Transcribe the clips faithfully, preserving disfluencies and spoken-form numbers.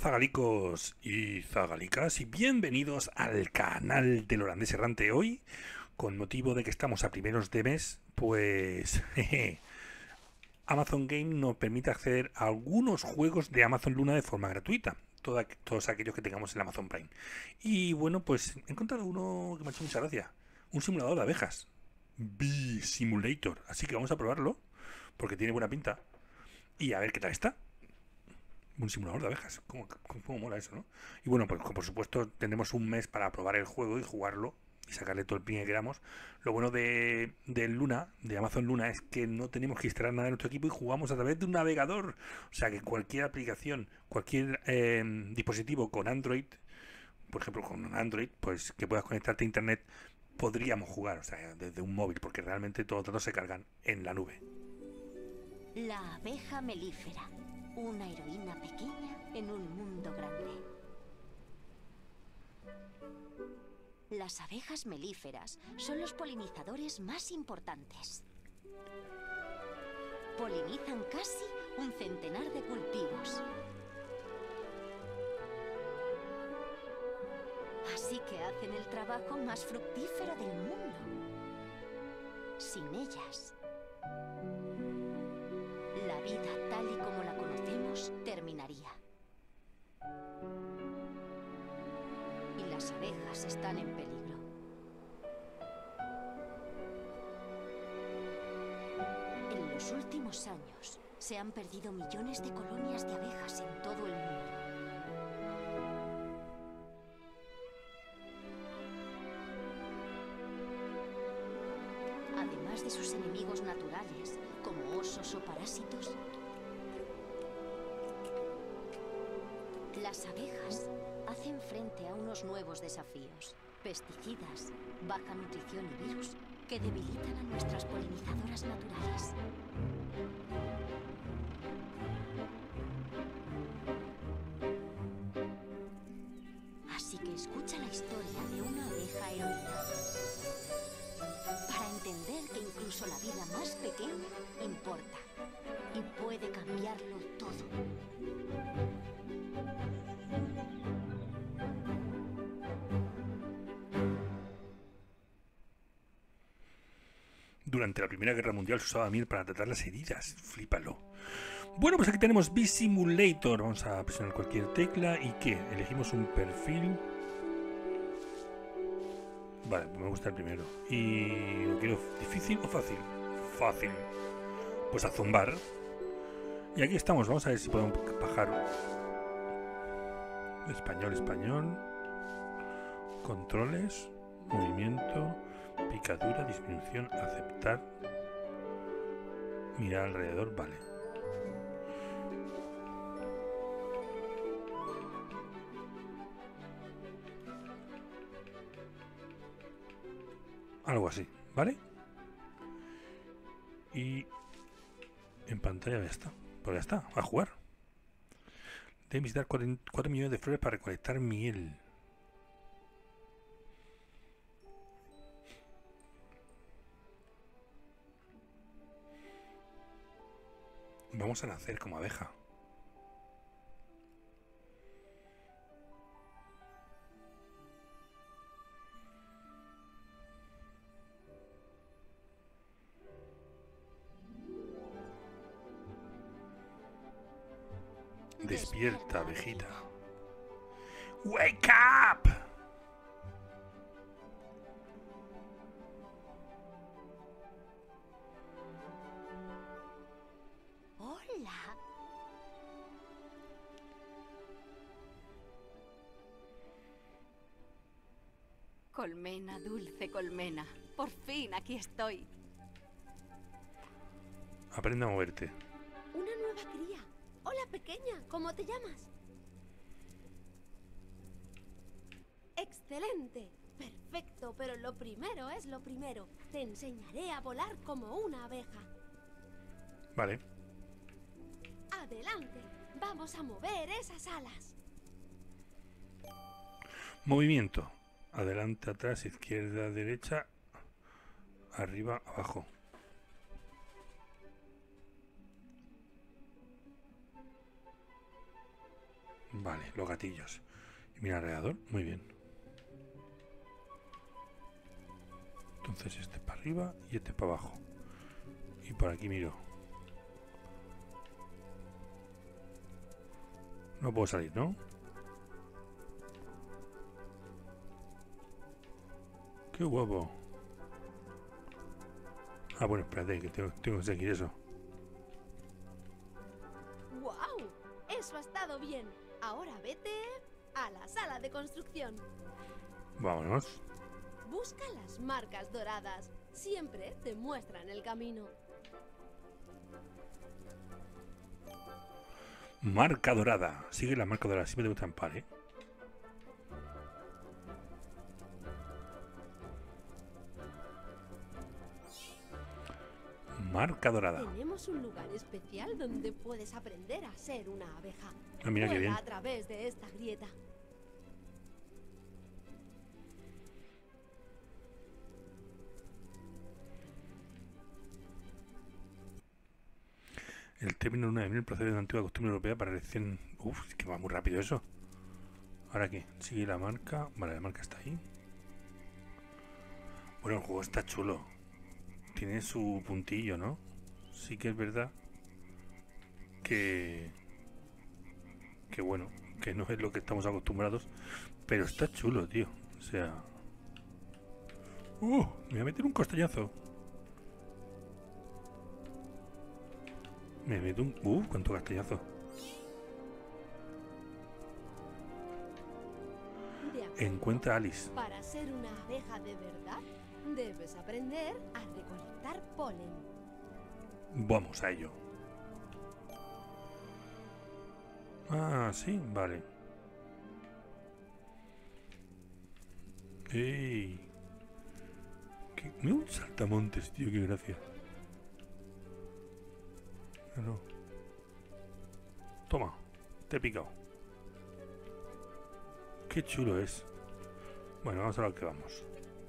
Zagalicos y zagalicas y bienvenidos al canal del holandés errante. Hoy, con motivo de que estamos a primeros de mes, pues jeje, Amazon Game nos permite acceder a algunos juegos de Amazon Luna de forma gratuita, toda- todos aquellos que tengamos en Amazon Prime. Y bueno, pues he encontrado uno que me ha hecho mucha gracia, un simulador de abejas, Bee Simulator, así que vamos a probarlo porque tiene buena pinta y a ver qué tal está. Un simulador de abejas. ¿Cómo, cómo, cómo mola eso, no? Y bueno, pues por supuesto tendremos un mes para probar el juego y jugarlo y sacarle todo el pin que queramos. Lo bueno de, de Luna, de Amazon Luna, es que no tenemos que instalar nada en nuestro equipo y jugamos a través de un navegador. O sea que cualquier aplicación, cualquier eh, dispositivo con Android, por ejemplo con Android, pues que puedas conectarte a internet, podríamos jugar, o sea, desde un móvil, porque realmente todos los datos se cargan en la nube. La abeja melífera, una heroína pequeña en un mundo grande. Las abejas melíferas son los polinizadores más importantes. Polinizan casi un centenar de cultivos. Así que hacen el trabajo más fructífero del mundo. Sin ellas, la vida tal y como la conocemos terminaría. Y las abejas están en peligro. En los últimos años se han perdido millones de colonias de abejas en todo el mundo. Además de sus enemigos naturales, como osos o parásitos, las abejas hacen frente a unos nuevos desafíos: pesticidas, baja nutrición y virus que debilitan a nuestras polinizadoras naturales. Así que escucha la historia de una abeja heroína para entender que incluso la vida más pequeña importa y puede cambiarlo todo. Durante la Primera Guerra Mundial se usaba miel para tratar las heridas. Flípalo. Bueno, pues aquí tenemos Bee Simulator. Vamos a presionar cualquier tecla. ¿Y qué? Elegimos un perfil. Vale, me gusta el primero. ¿Y lo quiero difícil o fácil? Fácil. Pues a zumbar. Y aquí estamos. Vamos a ver si podemos bajar. Español, español. Controles. Movimiento. Picadura, disminución, aceptar. Mirar alrededor, vale. Algo así, ¿vale? Y en pantalla ya está. Pues ya está, a jugar. Deben visitar cuatro millones de flores para recolectar miel. Vamos a nacer como abeja. Despierta, abejita. Wake up. ¡Hola! Colmena, dulce colmena. Por fin aquí estoy. Aprende a moverte. Una nueva cría. Hola, pequeña, ¿cómo te llamas? Excelente. Perfecto, pero lo primero es lo primero. Te enseñaré a volar como una abeja. Vale. Adelante. Vamos a mover esas alas. Movimiento. Adelante, atrás, izquierda, derecha. Arriba, abajo. Vale, los gatillos. Y mira alrededor, muy bien. Entonces este para arriba y este para abajo. Y por aquí miro. No puedo salir, ¿no? ¡Qué guapo! Ah, bueno, espérate, que tengo, tengo que seguir eso. ¡Guau! Eso ha estado bien. Ahora vete a la sala de construcción. Vámonos. Busca las marcas doradas. Siempre te muestran el camino. Marca dorada. Sigue la marca dorada. Siempre te gustan par, ¿eh? Marca dorada. Tenemos un lugar especial donde puedes aprender a ser una abeja. Ah, mira qué Vuela bien. a través de esta grieta. El término luna de miel procede de una antigua costumbre europea para recién... Uf, es que va muy rápido eso. ¿Ahora qué? Sigue la marca. Vale, la marca está ahí. Bueno, el juego está chulo. Tiene su puntillo, ¿no? Sí que es verdad que... Que bueno, que no es lo que estamos acostumbrados. Pero está chulo, tío. O sea... ¡Uh! Me voy a meter un costallazo. Me meto un... ¡Uh! ¡Cuánto castallazo! De acuerdo. Encuentra a Alice. Para ser una abeja de verdad, debes aprender a recolectar polen. Vamos a ello. Ah, sí, vale. ¡Ey! ¿Qué? Mira un saltamontes, tío, qué gracia. No, no. Toma, te he picado. Qué chulo es. Bueno, vamos a lo que vamos.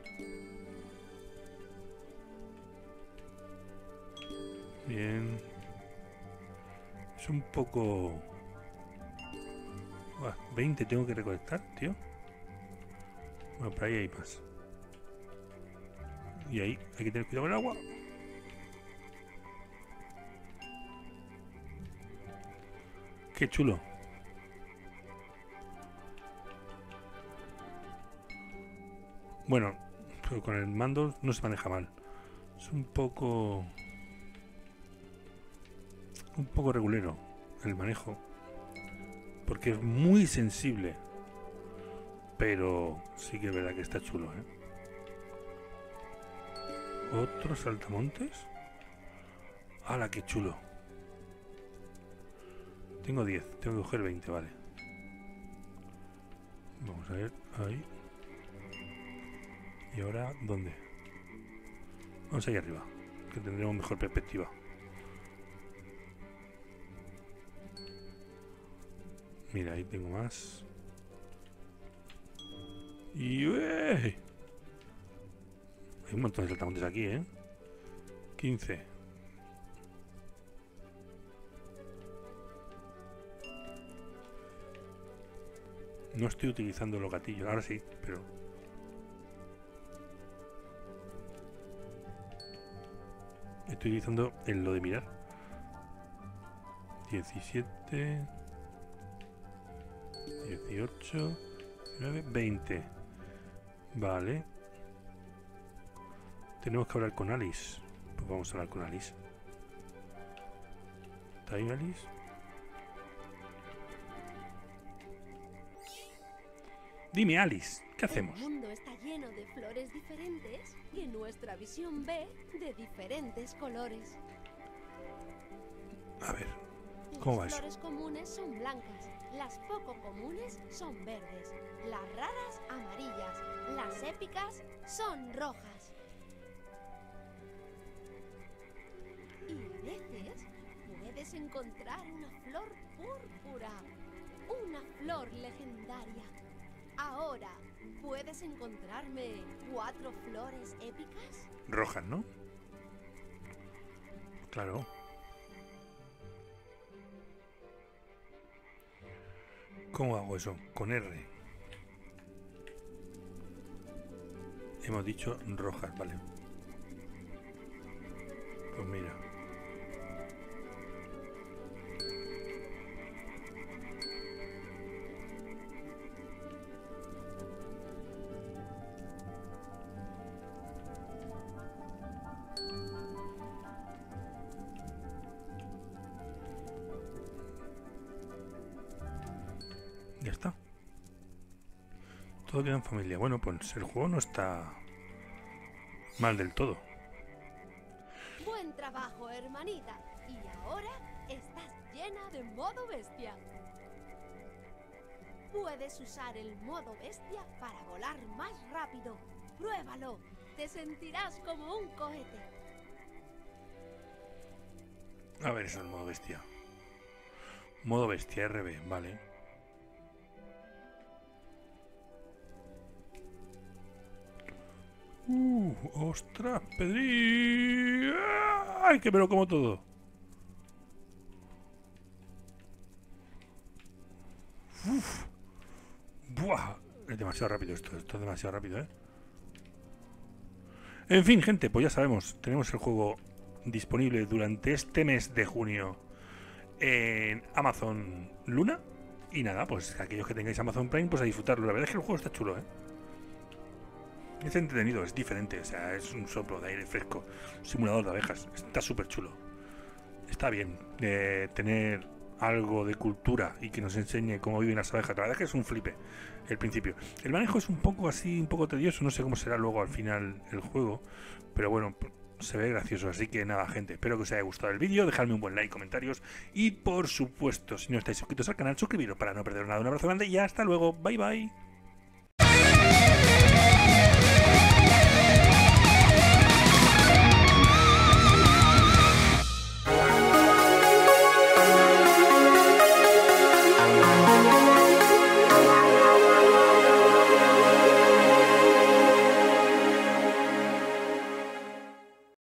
Bien. Es un poco... Buah, veinte tengo que recolectar, tío. Bueno, por ahí hay más. Y ahí hay que tener cuidado con el agua. Qué chulo. Bueno, pero con el mando no se maneja mal. Es un poco... Un poco regulero el manejo. Porque es muy sensible. Pero sí que es verdad que está chulo, ¿eh? ¿Otro saltamontes? ¡Hala, qué chulo! Tengo diez, tengo que coger veinte, vale. Vamos a ver, ahí. ¿Y ahora dónde? Vamos ahí arriba, que tendremos mejor perspectiva. Mira, ahí tengo más. Y ¡uey! Hay un montón de saltamontes aquí, ¿eh? quince. No estoy utilizando los gatillos, ahora sí, pero... Estoy utilizando el lo de mirar. diecisiete... dieciocho... diecinueve, veinte. Vale. Tenemos que hablar con Alice. Pues vamos a hablar con Alice. ¿Está ahí Alice? Dime, Alice, ¿qué hacemos? El mundo está lleno de flores diferentes y nuestra visión ve de diferentes colores. A ver, ¿cómo va Las eso? flores comunes son blancas, las poco comunes son verdes, las raras amarillas, las épicas son rojas. Y a veces puedes encontrar una flor púrpura, una flor legendaria. Ahora, ¿puedes encontrarme cuatro flores épicas? Rojas, ¿no? Claro. ¿Cómo hago eso? Con R. Hemos dicho rojas, vale. Pues mira. Ya está. Todo queda en familia. Bueno, pues el juego no está mal del todo. Buen trabajo, hermanita. Y ahora estás llena de modo bestia. Puedes usar el modo bestia para volar más rápido. Pruébalo. Te sentirás como un cohete. A ver, eso es el modo bestia. Modo bestia R B, vale. Uh, ostras, Pedri. ¡Ay, que me lo como todo! Uf. Buah, es demasiado rápido esto, esto es demasiado rápido, ¿eh? En fin, gente, pues ya sabemos, tenemos el juego disponible durante este mes de junio en Amazon Luna. Y nada, pues aquellos que tengáis Amazon Prime, pues a disfrutarlo. La verdad es que el juego está chulo, ¿eh? Es entretenido, es diferente, o sea, es un soplo de aire fresco, un simulador de abejas, está súper chulo. Está bien eh, tener algo de cultura y que nos enseñe cómo viven las abejas. La verdad es que es un flipe el principio. El manejo es un poco así, un poco tedioso, no sé cómo será luego al final el juego, pero bueno, se ve gracioso. Así que nada, gente, espero que os haya gustado el vídeo, dejadme un buen like, comentarios y por supuesto, si no estáis suscritos al canal, suscribiros para no perder nada. Un abrazo grande y hasta luego, bye bye.